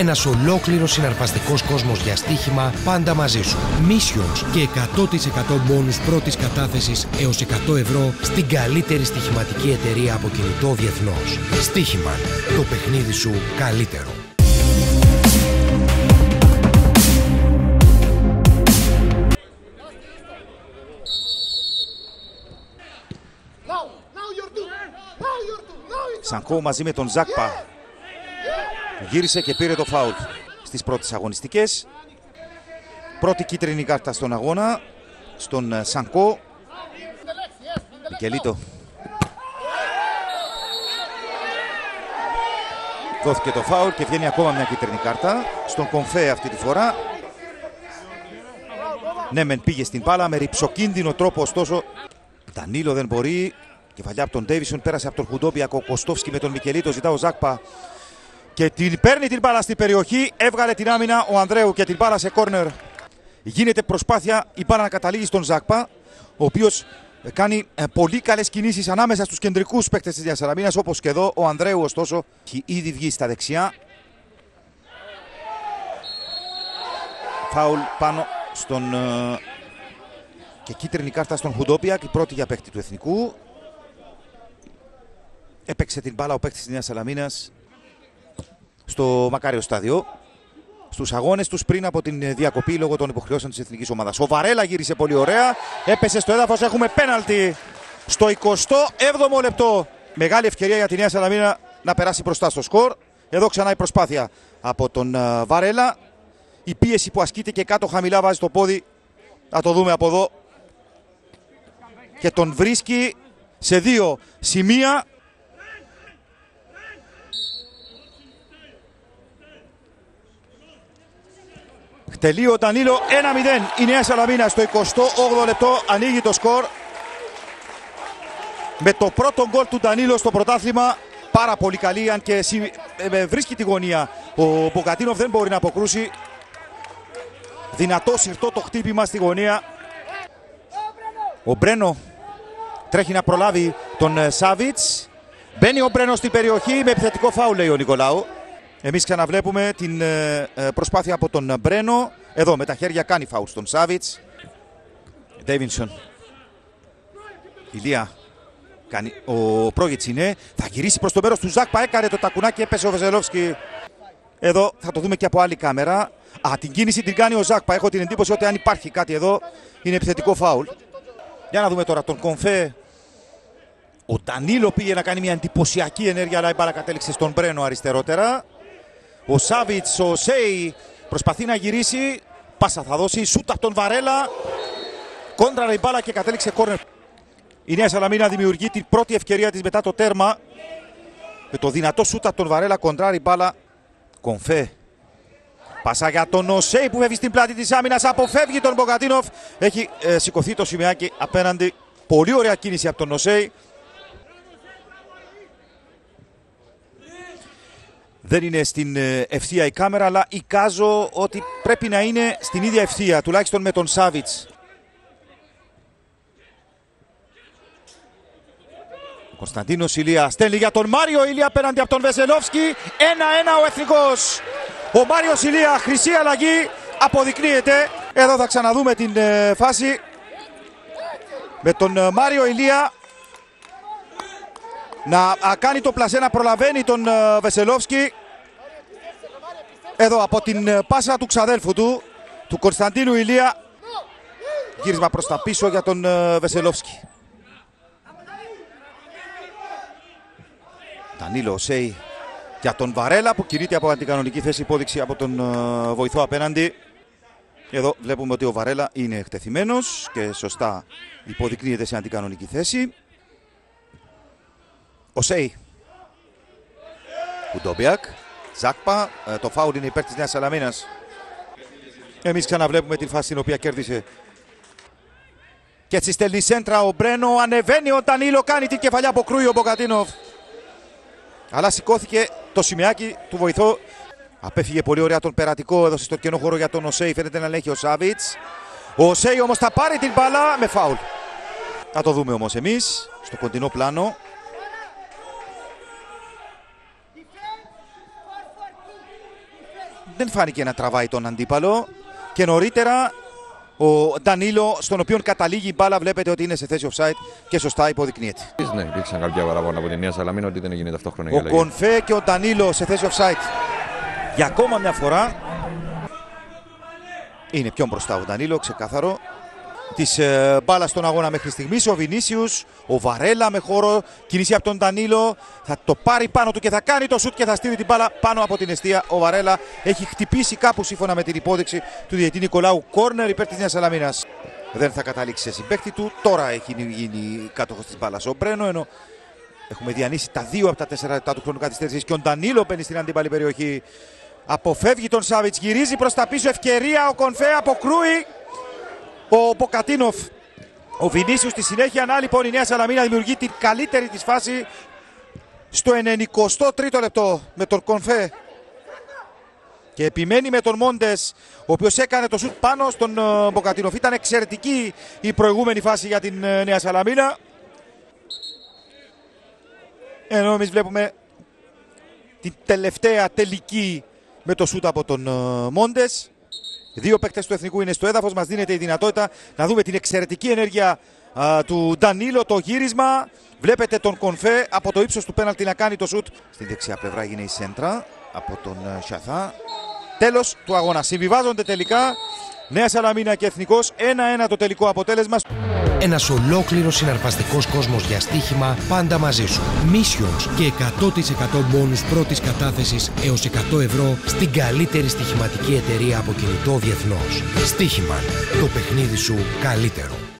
Ένας ολόκληρος συναρπαστικός κόσμος για στοίχημα πάντα μαζί σου. Missions και 100% μπόνους πρώτης κατάθεσης έως 100 ευρώ στην καλύτερη στοιχηματική εταιρεία από κινητό διεθνώς. Στοίχημαν. Το παιχνίδι σου καλύτερο. Σανκό μαζί με τον Ζάκπα γύρισε και πήρε το φάουλ στις πρώτες αγωνιστικές. Πρώτη κίτρινη κάρτα στον αγώνα στον Σανκό. Μικελίτο. Δόθηκε το φάουλ και βγαίνει ακόμα μια κίτρινη κάρτα στον Κομφέ αυτή τη φορά. Ναι, μεν πήγε στην μπάλα με ρυψοκίνδυνο τρόπο, ωστόσο Ντανίλο δεν μπορεί. Κεφαλιά από τον Ντέιβισον, πέρασε από τον Χουντόμπιακο. Κοστόφσκι με τον Μικελίτο, ζητά ο Ζάκπα και την παίρνει την μπάλα στην περιοχή. Έβγαλε την άμυνα ο Ανδρέου και την μπάλα σε κόρνερ. Γίνεται προσπάθεια η μπάλα να καταλήγει στον Ζάκπα, ο οποίος κάνει πολύ καλές κινήσεις ανάμεσα στους κεντρικούς παίκτες της Νέας Σαλαμίνας, όπως και εδώ. Ο Ανδρέου, ωστόσο, έχει ήδη βγει στα δεξιά. Φάουλ πάνω στον... και κίτρινη κάρτα στον Χουντόμπιακ, η πρώτη για παίκτη του Εθνικού. Έπαιξε την μπάλα ο παίκτης της Νέας Σαλαμίνας στο μακάριο στάδιο, στους αγώνες τους πριν από την διακοπή λόγω των υποχρεώσεων της εθνικής ομάδας. Ο Βαρέλα γύρισε πολύ ωραία, έπεσε στο έδαφος, έχουμε πέναλτι στο 27ο λεπτό. Μεγάλη ευκαιρία για τη Νέα Σαλαμίνα να περάσει μπροστά στο σκορ. Εδώ ξανά η προσπάθεια από τον Βαρέλα. Η πίεση που ασκείται και κάτω χαμηλά βάζει το πόδι. Θα το δούμε από εδώ. Και τον βρίσκει σε δύο σημεία. Τελεί ο Ντανίλο, 1-0. Η Νέα Σαλαμίνα στο 28ο λεπτό ανοίγει το σκορ. Με το πρώτο γκολ του Ντανίλο στο πρωτάθλημα. Πάρα πολύ καλή, αν και βρίσκει τη γωνία. Ο Μποκατίνοφ δεν μπορεί να αποκρούσει. Δυνατό συρτό το χτύπημα στη γωνία. Ο Μπρένο τρέχει να προλάβει τον Σάβιτς. Μπαίνει ο Μπρένο στην περιοχή με επιθετικό φάουλ, λέει ο Νικολάου. Εμείς ξαναβλέπουμε την προσπάθεια από τον Μπρένο. Εδώ με τα χέρια κάνει φάουλ στον Σάβιτς. Ντέιβινσον. Ηλία. Κάνει ο Πρόγιτς είναι. Θα γυρίσει προς το μέρος του Ζάκπα. Έκανε το τακουνάκι, έπεσε ο Βεζελόφσκι. Εδώ θα το δούμε και από άλλη κάμερα. Την κίνηση την κάνει ο Ζάκπα. Έχω την εντύπωση ότι αν υπάρχει κάτι εδώ είναι επιθετικό φάουλ. Για να δούμε τώρα τον Κομφέ. Ο Ντανίλο πήγε να κάνει μια εντυπωσιακή ενέργεια, αλλά η μπάλα κατέληξε στον Μπρένο αριστερότερα. Ο Σάβιτς, ο Σέι προσπαθεί να γυρίσει. Πάσα θα δώσει, σούτ από τον Βαρέλα. Κόντρα η μπάλα και κατέληξε κόρνερ. Η Νέα Σαλαμίνα δημιουργεί την πρώτη ευκαιρία της μετά το τέρμα. Με το δυνατό σούτ από τον Βαρέλα, κοντράρει μπάλα. Κομφέ. Πάσα για τον Οσέι που φεύγει στην πλάτη της άμυνας. Αποφεύγει τον Μποκατίνοφ. Έχει σηκωθεί το σημαίακι απέναντι. Πολύ ωραία κίνηση από τον Οσέι. Δεν είναι στην ευθεία η κάμερα, αλλά εικάζω ότι πρέπει να είναι στην ίδια ευθεία, τουλάχιστον με τον Σάβιτς. Ο Κωνσταντίνος Ηλία στέλνει για τον Μάριο Ηλία απέναντι από τον Βεζελόφσκι. 1-1 ο Εθνικός. Ο Μάριος Ηλία, χρυσή αλλαγή, αποδεικνύεται. Εδώ θα ξαναδούμε την φάση με τον Μάριο Ηλία να κάνει το πλασέ, να προλαβαίνει τον Βεζελόφσκι. Εδώ από την πάσα του ξαδέλφου του Κωνσταντίνου Ηλία. Γύρισμα προς τα πίσω για τον Βεζελόφσκι. Ντανίλο Οσέι για τον Βαρέλα που κινείται από αντικανονική θέση, υπόδειξη από τον βοηθό απέναντι. Εδώ βλέπουμε ότι ο Βαρέλα είναι εκτεθειμένος και σωστά υποδεικνύεται σε αντικανονική θέση. Οσέι. Χουντόμπιακ. Ζάκπα. Το φάουλ είναι υπέρ της Νέας Σαλαμίνας. Εμείς ξαναβλέπουμε την φάση την οποία κέρδισε. Και έτσι στέλνει σέντρα ο Μπρένο. Ανεβαίνει ο Ντανίλο. Κάνει την κεφαλιά από κρούει ο Μποκατίνοφ. Αλλά σηκώθηκε το σημαίακι του βοηθό. Απέφυγε πολύ ωραία τον περατικό. Έδωσε στο κενό χώρο για τον Οσέι. Φαίνεται να ελέγχει ο Σάβιτς. Ο Οσέι όμως θα πάρει την μπάλα με φάουλ. Θα το δούμε όμως εμείς στο κοντινό πλάνο. δεν φάνηκε να τραβάει τον αντίπαλο. Και νωρίτερα ο Ντανίλο, στον οποίο καταλήγει η μπάλα, βλέπετε ότι είναι σε θέση offside και σωστά υποδεικνύεται. Ναι, υπήρξαν κάποια παραπάνω από τη Νέα Σαλαμίνα ότι δεν έγινε ταυτόχρονα η Ο αλλαγή. Κονφέ και ο Ντανίλο σε θέση offside για ακόμα μια φορά. Είναι πιο μπροστά ο Ντανίλο, ξεκάθαρο. Της μπάλα στον αγώνα μέχρι στιγμής. Ο Βινίσιους, ο Βαρέλα με χώρο, κίνηση από τον Ντανίλο. Θα το πάρει πάνω του και θα κάνει το σουτ και θα στείλει την μπάλα πάνω από την εστία. Ο Βαρέλα έχει χτυπήσει κάπου σύμφωνα με την υπόδειξη του διαιτητή Νικολάου. Κόρνερ υπέρ της Νέας Σαλαμίνας. Δεν θα καταλήξει σε συμπαίκτη του. Τώρα έχει γίνει κάτοχος της μπάλας ο Μπρένο, ενώ έχουμε διανύσει τα 2 από τα 4 λεπτά του χρόνου καθυστέρησης. Και ο Ντανίλο μπαίνει στην αντίπαλη περιοχή. Αποφεύγει τον Σάβιτς, γυρίζει προς τα πίσω. Ευκαιρία, ο Κονφέ αποκρούει. Ο Μποκατίνοφ. Ο Βινίσιους στη συνέχεια. Να λοιπόν η Νέα Σαλαμίνα δημιουργεί την καλύτερη της φάση στο 93ο λεπτό με τον Κονφέ. Και επιμένει με τον Μόντες, ο οποίος έκανε το σουτ πάνω στον Μποκατίνοφ. Ήταν εξαιρετική η προηγούμενη φάση για την Νέα Σαλαμίνα. Ενώ εμείς βλέπουμε την τελευταία τελική με το σουτ από τον Μόντες. Δύο παίκτες του Εθνικού είναι στο έδαφος. Μας δίνεται η δυνατότητα να δούμε την εξαιρετική ενέργεια του Ντανίλο, το γύρισμα. Βλέπετε τον Κονφέ από το ύψος του πέναλτι να κάνει το σουτ. Στην δεξιά πλευρά έγινε η σέντρα από τον Σιαθά. Τέλος του αγώνα. Συμβιβάζονται τελικά Νέα Σαλαμίνα και Εθνικός. 1-1 το τελικό αποτέλεσμα. Ένας ολόκληρος συναρπαστικός κόσμος για στοίχημα πάντα μαζί σου. Missions και 100% μπόνους πρώτης κατάθεσης έως 100 ευρώ στην καλύτερη στοιχηματική εταιρεία από κινητό διεθνώς. Στοίχημα. Το παιχνίδι σου καλύτερο.